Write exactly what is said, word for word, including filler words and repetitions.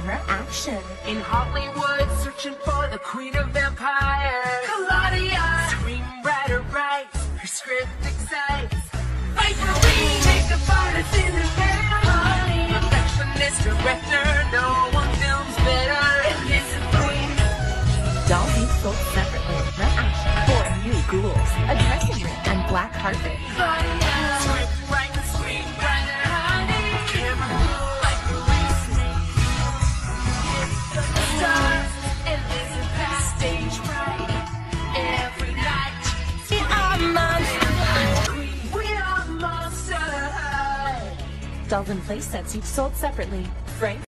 Camera Action. In Hollywood, searching for the queen of vampires. Claudia, screenwriter writes, her script excites. Fight for me, makeup artist in the honey. Perfectionist director, no one films better. And this is queen. Dolls each sold separately. Camera Action. Four new ghouls, a dressing room, and black carpet. Claudia, script writer, screenwriter, honey. Camera crew like policemen. Stars, Elizabeth, stage fright. Every night, we are monsters. We are monsters. Dolls and play sets each sold separately. Fright